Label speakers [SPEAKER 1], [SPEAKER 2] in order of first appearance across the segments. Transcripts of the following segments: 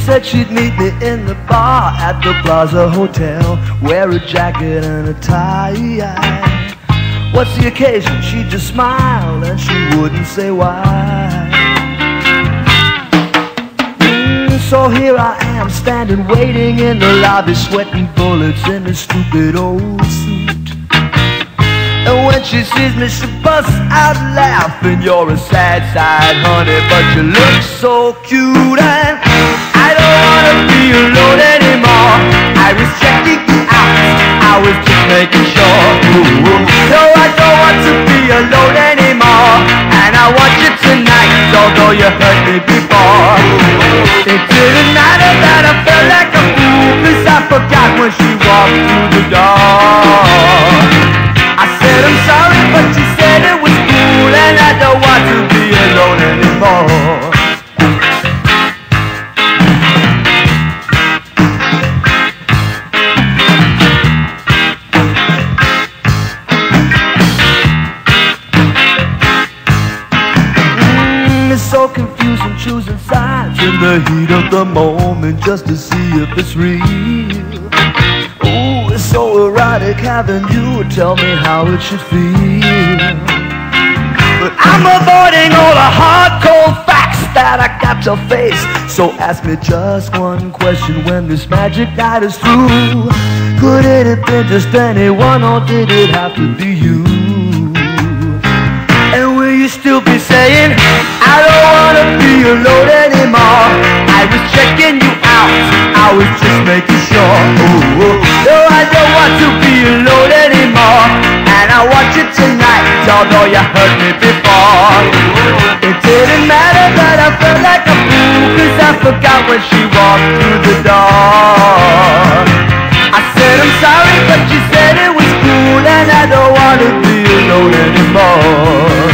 [SPEAKER 1] said she'd meet me in the bar at the Plaza Hotel. Wear a jacket and a tie. What's the occasion? She'd just smile and she wouldn't say why. So here I am, standing, waiting in the lobby, sweating bullets in a stupid old suit. And when she sees me, she busts out laughing. You're a sad side, honey, but you look so cute. And I don't wanna be alone anymore. I was checking you out, I was just making sure. No, I don't want to be alone anymore. And I want you tonight, although you hurt me before. It didn't matter that I felt like a fool, 'cause I forgot when she walked through the door. I said I'm sorry, but she said it was cool, and I don't want to be alone anymore. It's so confusing choosing sides in the heat of the moment just to see if it's real. Ooh, it's so erotic having you tell me how it should feel. But I'm avoiding all the hard, cold facts that I got to face. So ask me just one question when this magic night is through. Could it have been just anyone, or did it have to be you? And will you still be saying, I don't wanna be alone anymore? I was checking you out, I was just making sure. Ooh, no, I don't want to be alone anymore. And I want you tonight, although you hurt me before. It didn't matter that I felt like a fool, 'cause I forgot when she walked through the door. I said I'm sorry, but she said it was cool, and I don't want to be alone anymore.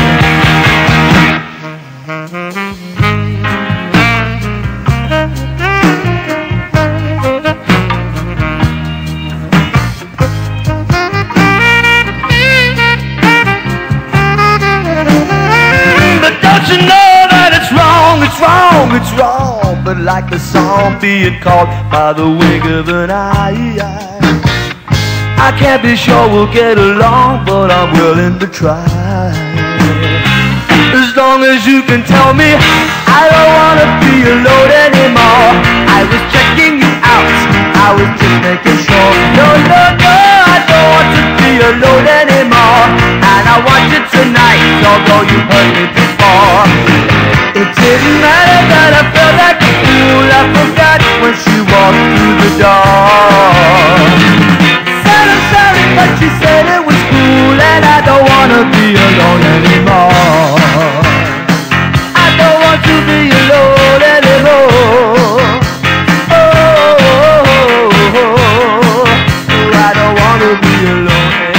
[SPEAKER 1] You know that it's wrong, it's wrong, it's wrong. But like the song being caught by the wing of an eye, I can't be sure we'll get along, but I'm willing to try. As long as you can tell me I don't wanna be alone anymore. I was checking you out, I was just making sure. No, no, no, I don't want to be alone anymore. And I want you tonight, although you hurt me before. It didn't matter that I felt like a fool, I forgot when she walked through the door. Said I'm sorry, but she said it was cool, and I don't wanna be alone anymore. I don't want to be alone anymore. Oh, I don't want to be alone anymore.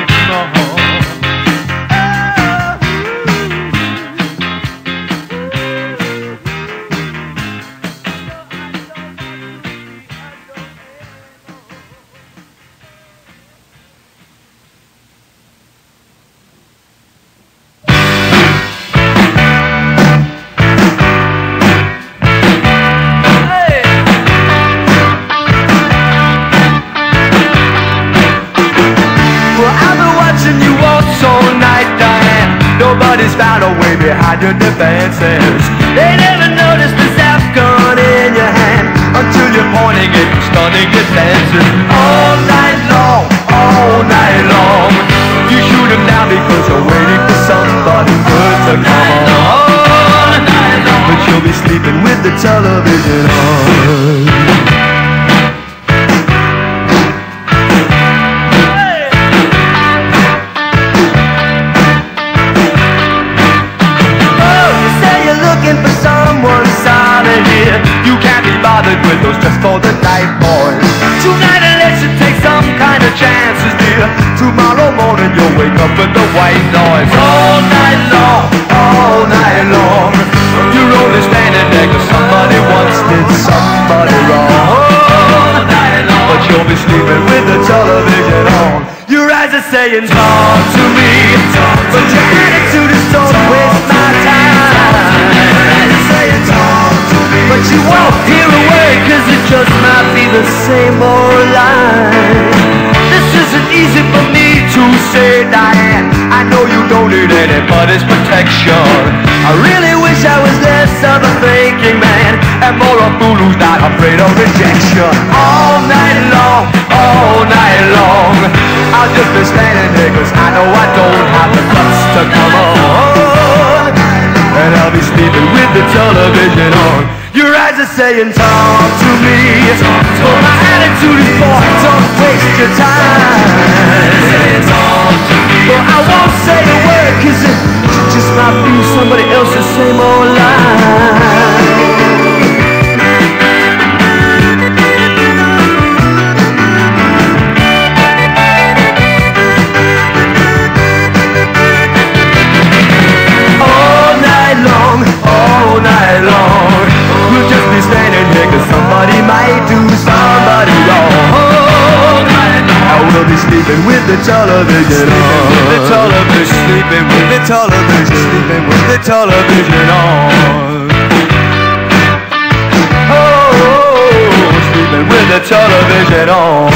[SPEAKER 1] Nobody's found a way behind your defenses. They never noticed the zap gun in your hand until you're pointing it and stunning your senses. All night long, you shoot him down because you're waiting for somebody good to come on. But you'll be sleeping with the television on. You can't be bothered with those just for the night boys. Tonight unless you take some kind of chances, dear. Tomorrow morning you'll wake up with the white noise. All night long, you're only standing there 'cause somebody once did somebody wrong. All night long, but you'll be sleeping with the television on. Your eyes are saying talk to me, but your attitude is don't waste my time. Your eyes are saying talk to me, but you won't hear a word same old line. This isn't easy for me to say, Diane. I know you don't need anybody's protection. I really wish I was less of a thinking man and more a fool who's not afraid of rejection. All night long, I'll just be standing here 'cause I know I don't have the guts to come on. And I'll be sleeping with the television on. Your eyes are saying talk to me, but my attitude is boy, don't waste your time. Well, I won't say a word 'cause it just might be somebody else's same old line. All night long, we'll just be standing here 'cause somebody might do somebody wrong. All night long, I will be sleeping with the television on. Sleeping with the television, sleeping with the television on. Oh, sleeping with the television on.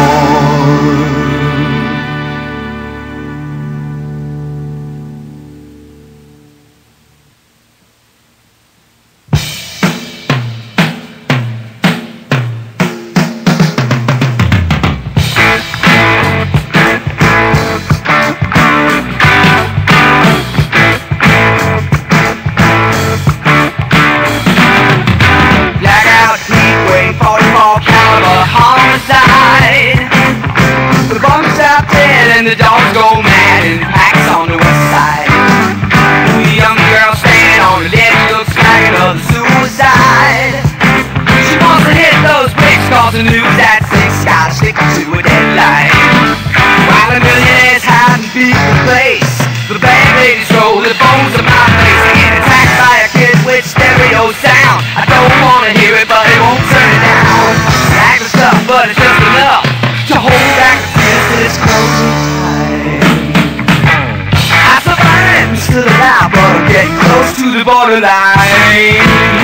[SPEAKER 2] And the dogs go mad in packs on the west side. The young girl standing on the ledge looks like another suicide. She wants to hit those bricks 'cause the news at 6 gotta stick to a deadline. While the millionaires hide and beat the place, the bad ladies throw the bones of my face. They get attacked by a kid with stereo sound. I don't wanna hear it, but it won't turn it down. Act the stuff, but it's just enough to hold back the tears till it's closing time. I survived, I'm still alive, but I'm getting close to the borderline.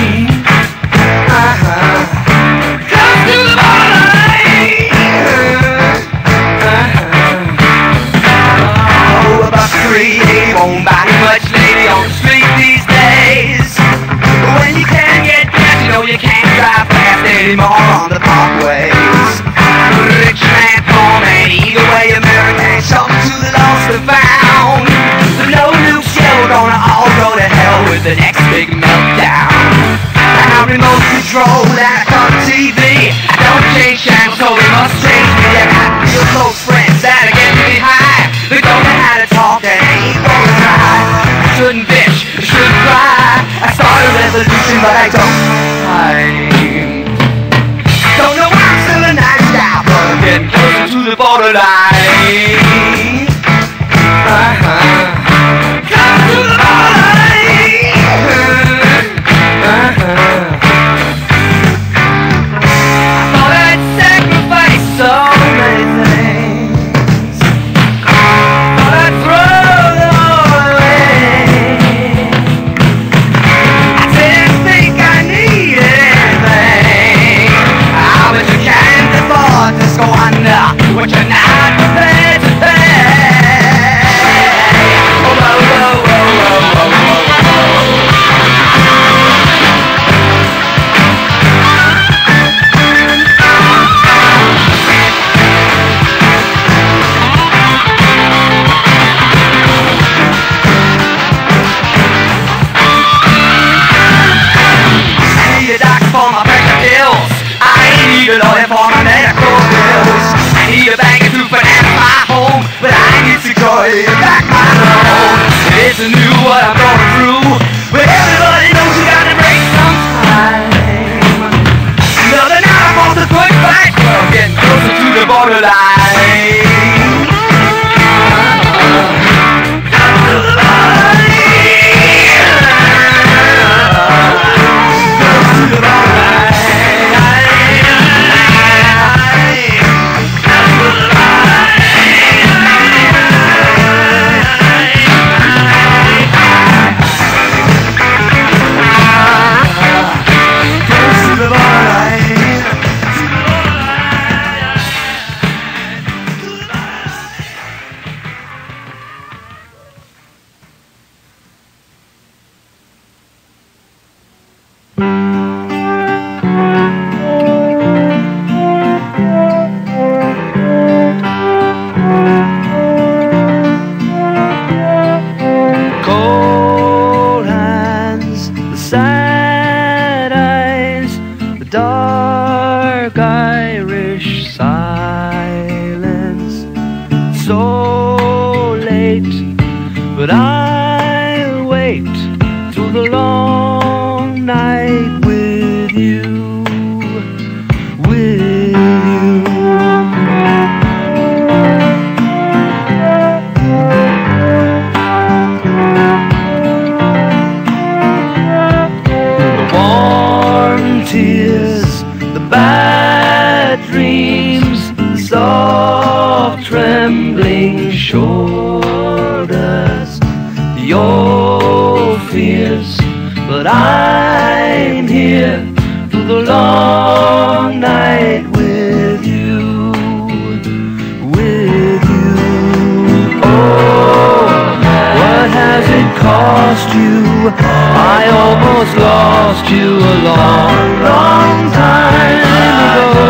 [SPEAKER 2] Close to the borderline. Oh, about 3 won't buy much lady on the street these days. But when you can't get gas, you know you can't drive fast anymore on the parkways. Rich man, poor man, either way American, something to the lost and found. The no-nuke shell gonna all go to hell with the next big meltdown. I have remote control and I come TV. I don't change channels, so they must change me. I got real close friends that are getting me high. They don't know how to talk and ain't gonna try. I shouldn't bitch, I shouldn't cry. I started a revolution, but I don't mind. Don't know why I'm still a nice guy, but I'm getting closer to the borderline. Come to the borderline. I thought I'd sacrifice so many things. Thought I'd throw them all away. I didn't think I needed anything. But you can't afford to squander what you're not prepared to pay.
[SPEAKER 1] sad eyes, the dark Irish silence. So late, but I'll wait till the long night with you, with you. The warm tears, the bad dreams, the soft trembling shoulders, the old fears, but I'm here through the long night with you, with you. Oh, what has it cost you? I almost lost you a long, long time ago.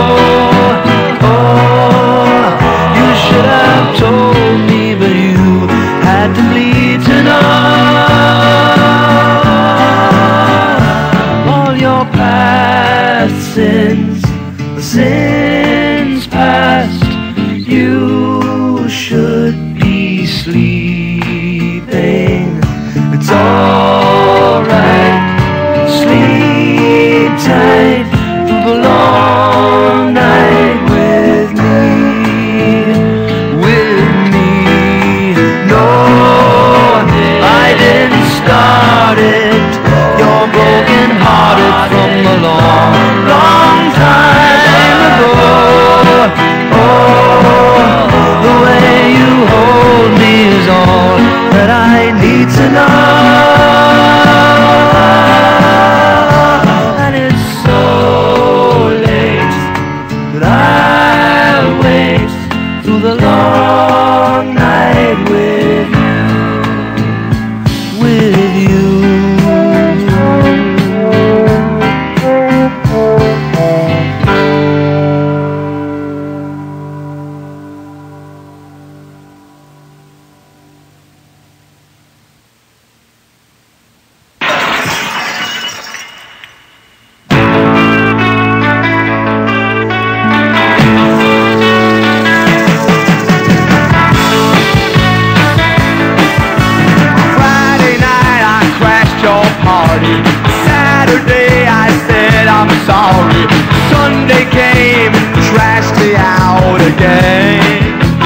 [SPEAKER 1] Oh, you should have told me, but you had to bleed to know. All your past sins, the sins past, you should be sleeping. It's alright, sleep tight through the long night with me, with me. No, I didn't start it, you're broken hearted from a long, long time ago. Oh, the way you hold me is all that I need to know. And it's so late, but I'll wait through the long night with you, with you. Friday night I crashed your party. Saturday I said I'm sorry. Sunday came and trashed me out again.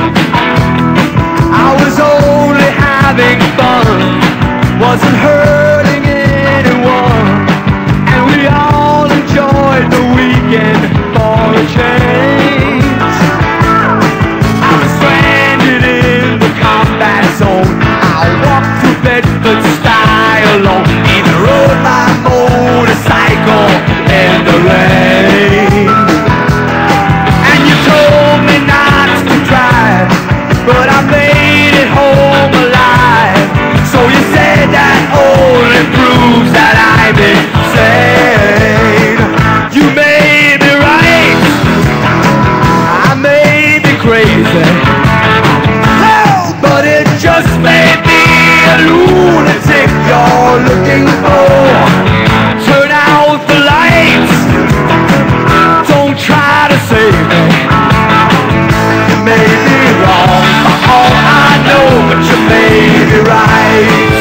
[SPEAKER 1] I was only having fun, wasn't hurting anyone, and we all enjoyed the weekend for a change. I was stranded in the combat zone. I walked through Bedford style alone, even rode my motorcycle in the rain. And you told me not to drive, but I made it home alive. So you said that only proves that I'm insane. You may be right, I may be crazy, but it just may be a lunatic you're looking for. Turn out the lights, don't try to save me. You may be wrong for all I know, but you may be right.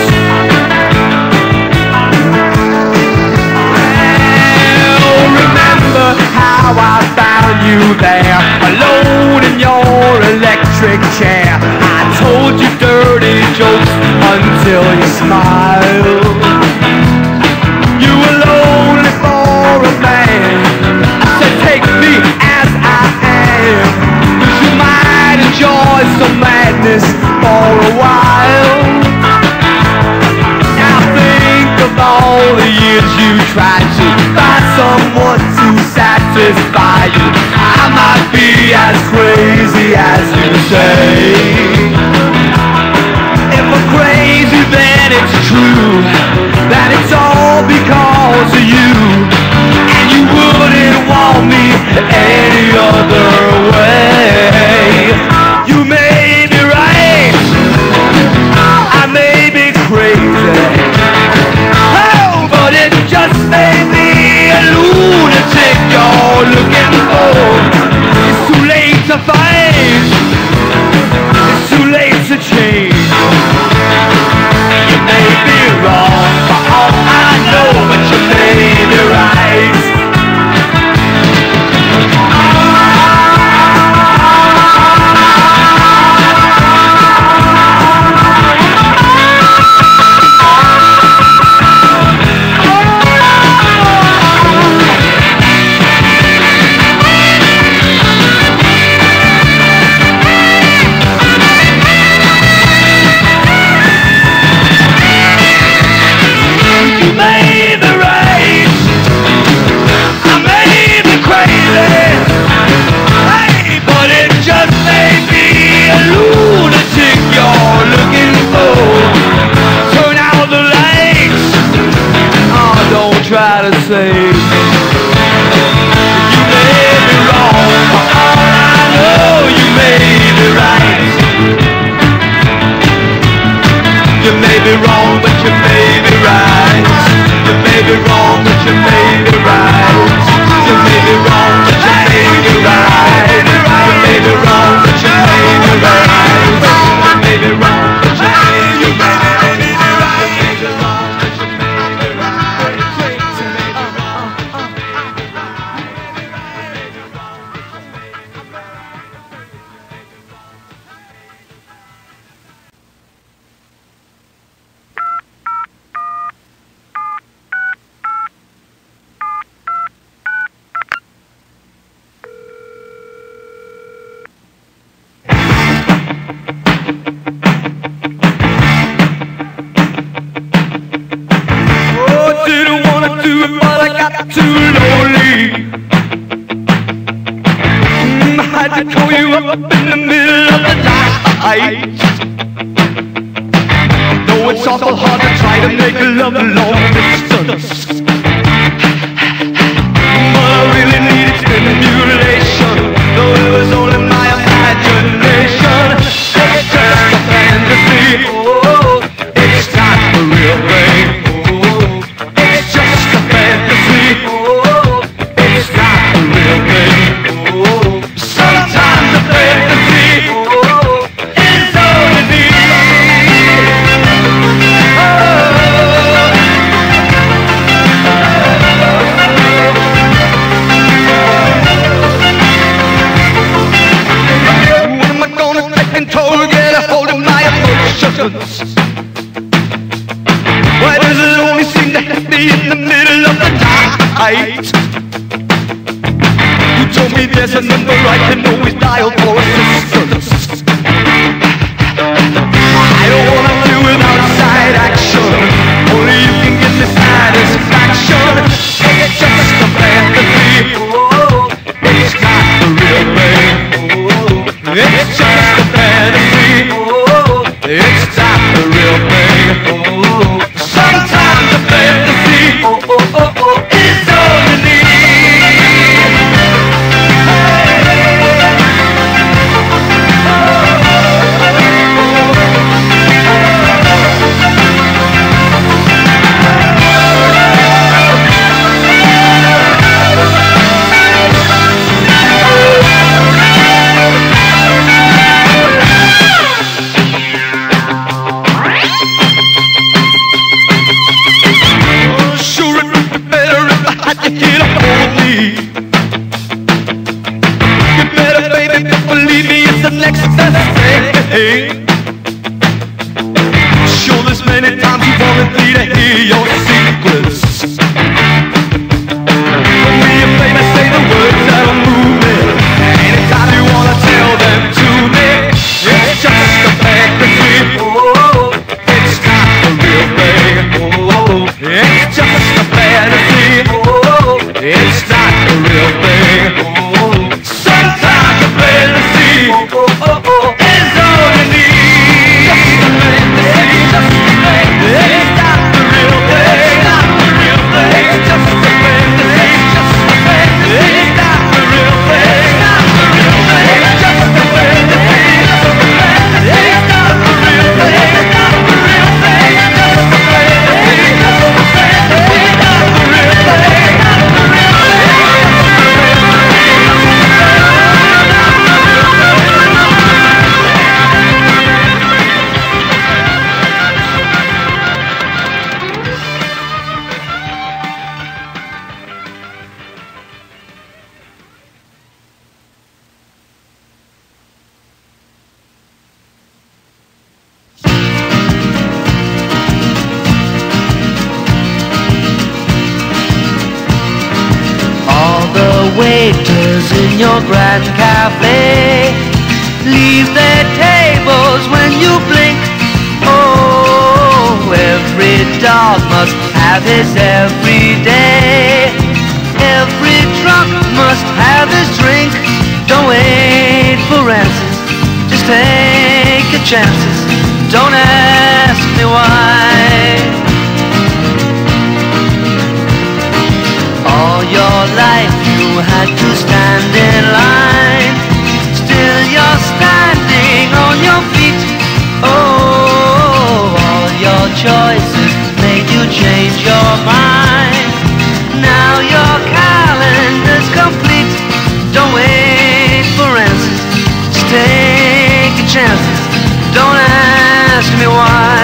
[SPEAKER 1] Well, remember how I found you there, alone in your electric chair. I told you dirty jokes until you smiled. You were lonely for a man. I said take me as I am, 'cause you might enjoy some madness for a while. Now think of all the years you tried to find someone to satisfy you. I might be as crazy as you say. If I'm crazy, then it's true that it's all because of you, and you wouldn't want me any other way. You may be right, I may be crazy, oh, but it try to say. You may be wrong, for all I know you may be right. You may be wrong, but you may be right. You may be wrong, but you may be right. You may be wrong, but you may be right. You may be wrong, but you may be right. You may be wrong, but you may be right. It's awful hard to try to make love long distance, but I really need stimulation, though it was only my imagination. It's just a fantasy, it's not the real thing. It's just a fantasy, it's not the real thing. Sometimes the fantasy is all you need. Why does it only seem to hit me in the middle of the night? You told me there's a number I can always dial for assistance. I don't wanna do without side action. Only you can get me satisfaction. It's just a fantasy, it's not the real thing. It's just a fantasy, it's not the real thing. Sometimes the fantasy is all you need. Sure, there's many times you wanted me to hear your secrets. When you play me, say the words that'll move me. Anytime you wanna tell them to me. It's just a fantasy, it's not the real thing. It's just a fantasy, it's not the real thing. Sometimes the fantasy is all you need. It's not the real thing. It's not the real thing. It's just a fantasy. It's just a fantasy. It's not the real thing. It's not the real thing. It's just a fantasy. It's not the real thing. It's not the real thing. It's just a fantasy. It's just a fantasy. It's not the real thing. It's not the real waiters in your grand cafe leave their tables when you blink. Oh, every dog must have his every day. Every drunk must have his drink. Don't wait for answers, just take your chances. Don't ask me why. your life you had to stand in line. Still you're standing on your feet. Oh, all your choices made you change your mind. Now your calendar's complete. Don't wait for answers, just take your chances. Don't ask me why.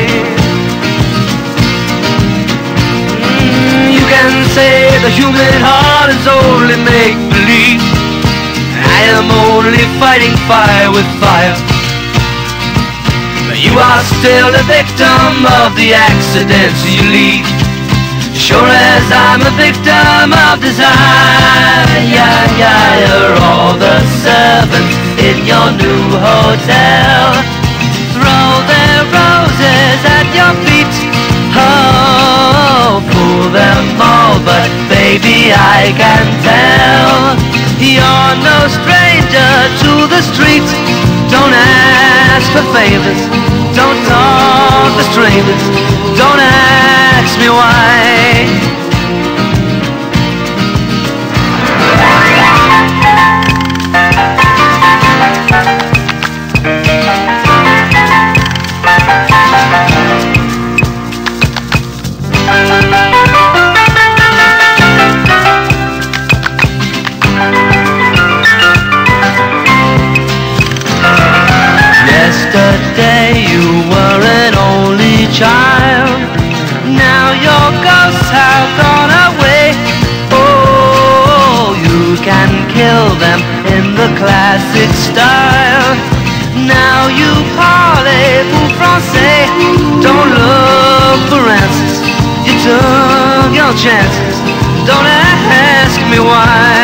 [SPEAKER 1] You can say the human heart is only make-believe. I am only fighting fire with fire. But you are still the victim of the accidents you leave. Sure as I'm a victim of desire. You're all the servants in your new hotel. Throw their roses at your feet. Oh, fool them all, but baby I can tell you're no stranger to the street. Don't ask for favors, don't talk to strangers, don't ask me why. Yesterday you were an only child. Now your ghosts have gone away. Oh, you can kill them in the classic style. Now you parlez-vous français. Don't look for answers, you took your chances. Don't ask me why.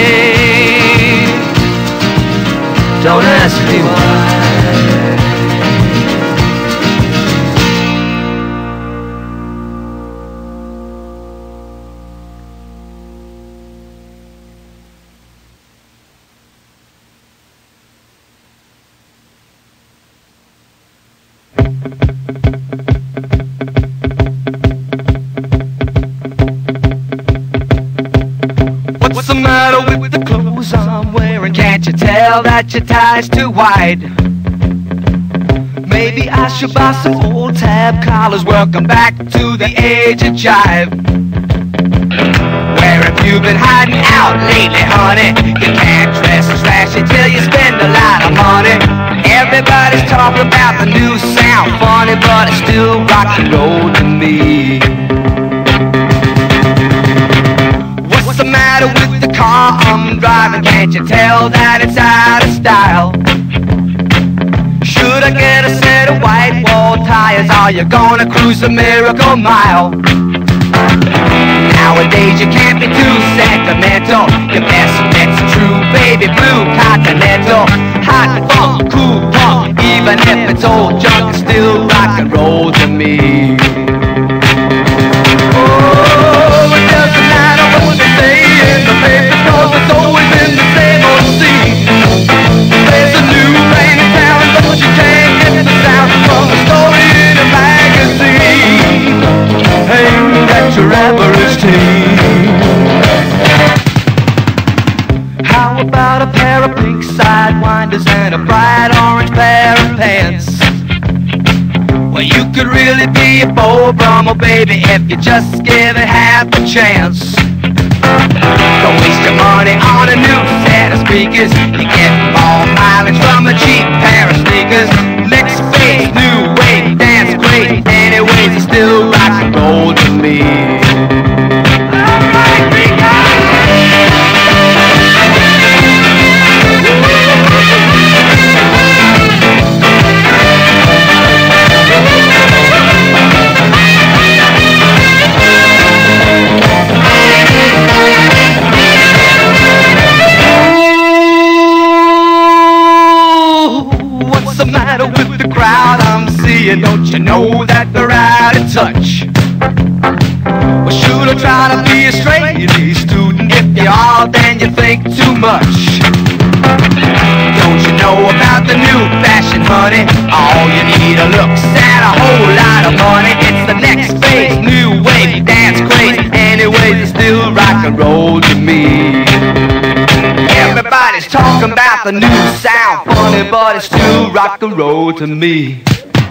[SPEAKER 1] Don't ask me why.
[SPEAKER 2] What's the matter with the clothes I'm wearing? Can't you tell that your tie's too wide? Maybe I should buy some old tab collars. Welcome back to the age of jive. Where have you been hiding out lately, honey? You can't dress and slash it till you spend a lot of money. Everybody's talking about the new sound, funny, but it's still rock and roll to me. What's the matter with the car I'm driving? Can't you tell that it's out of style? Should I get a set of white wall tires? Are you gonna cruise a miracle mile? Nowadays you can't be too sentimental. Your best bet's a true baby blue continental. Hot funk, cool punk, even if it's old junk, it's still rock and roll to me. Oh, it doesn't matter what they say in the paper, 'cause it's always been the same old scene. There's a new rain in town, but you can't get the sound from a story in a magazine. Ain't that your average teen? How about a pair of pink sidewinders and a bright orange pair of pants? Well, you could really be a Beau Brummel, baby, if you just give it half a chance. Don't waste your money on a new set of speakers. You get more mileage from a cheap pair of sneakers. Next phase, new wave, dance great. Anyways, it's still rock and roll to me. What's the matter with the crowd I'm seeing? Don't you know that they're out of touch? Well, should I try to be a straight-A student? If you are, then you think too much. Don't you know about the new fashion, honey? All you need are looks and a whole lot of money. It's the next phase, new wave, dance craze. Anyways, it's still rock
[SPEAKER 1] rock and roll to me.
[SPEAKER 2] Everybody's talking about the new sound, funny but it's still rock and roll to me.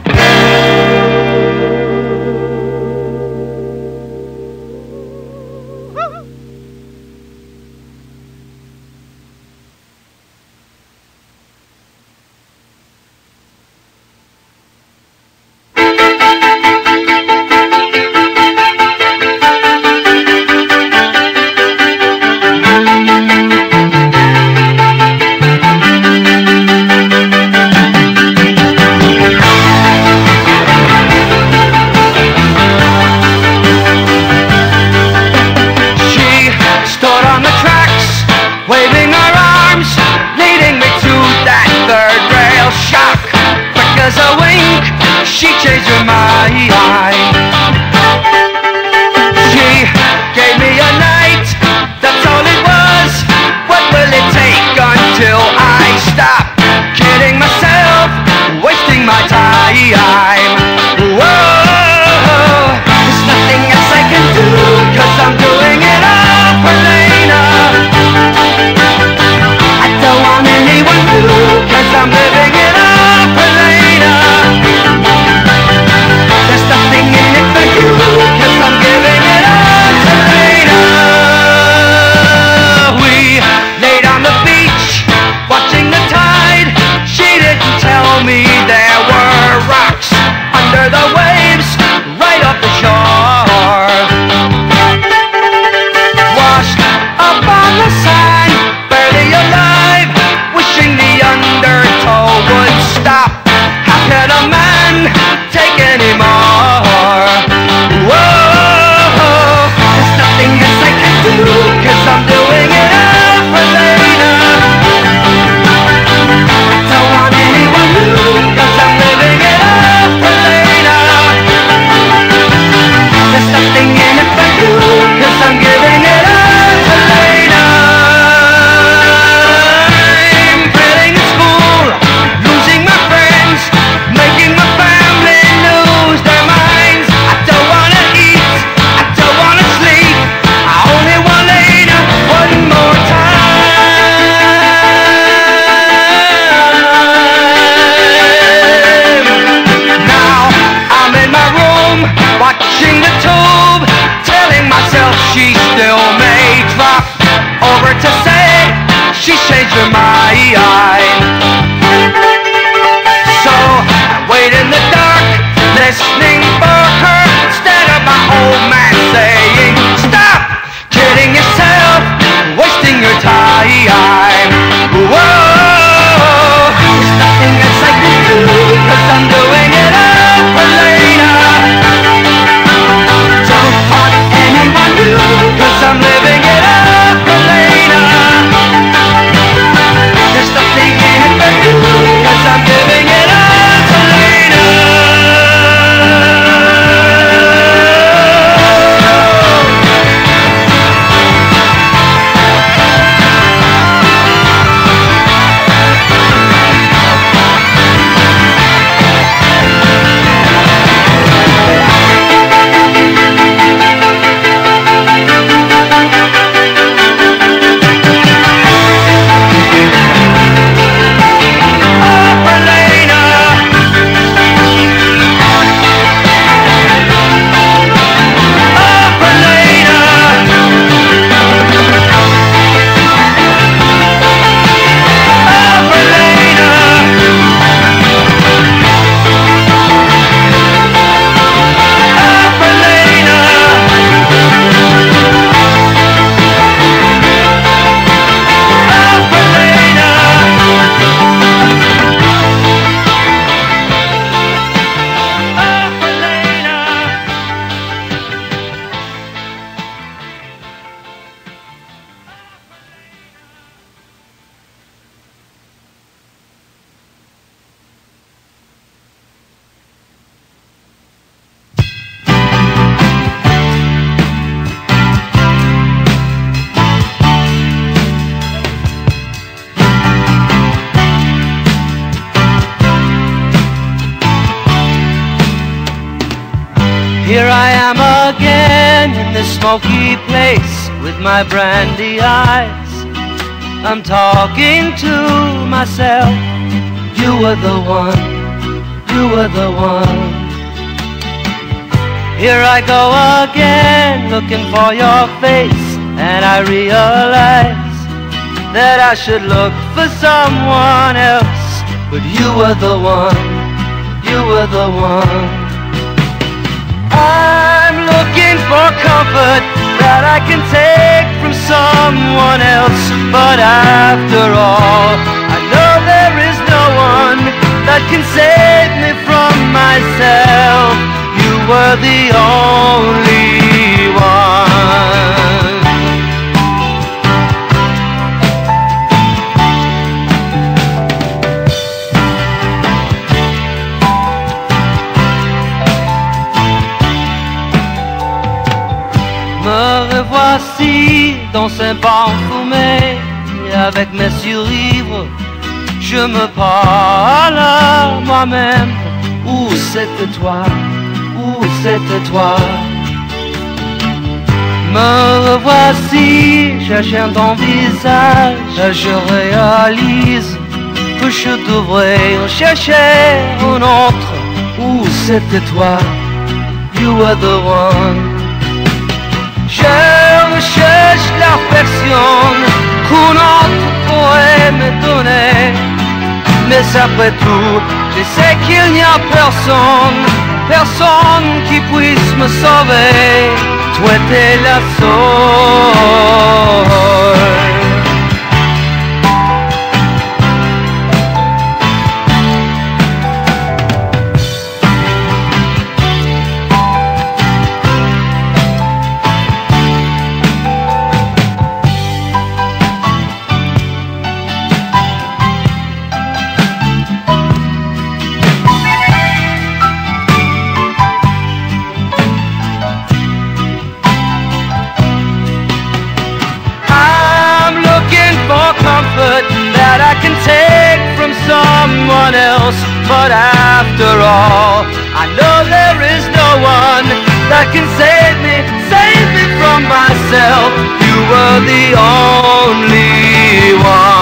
[SPEAKER 2] She changed her mind. She gave me a night, that's all it was. What will it take until I stop kidding myself, wasting my time? Whoa, there's nothing else I can do, 'cause I'm doing it all for Lena. I don't want anyone new, 'cause I'm living it all for Lena. There's nothing
[SPEAKER 1] this smoky place with my brandy eyes, I'm talking to myself. You were the one, you were the one. Here I go again, looking for your face, and I realize that I should look for someone else. But you were the one, you were the one. I'm looking for comfort that I can take from someone else. But after all, I know there is no one that can save me from myself. You were the only one. Me revoici dans ces bancs fumés, avec mes survivres, je me parle à moi-même. Où c'était toi? Où c'était toi? Me revoici, cherchant ton visage, je réalise que je devrais en chercher un autre. Où c'était toi? You were the one. Je recherche la personne qu'un autre pourrait me donner. Mais après tout, je sais qu'il n'y a personne, personne qui puisse me sauver. Toi t'es la seule. That I can take from someone else. But after all, I know there is no one that can save me from myself. You were the only one.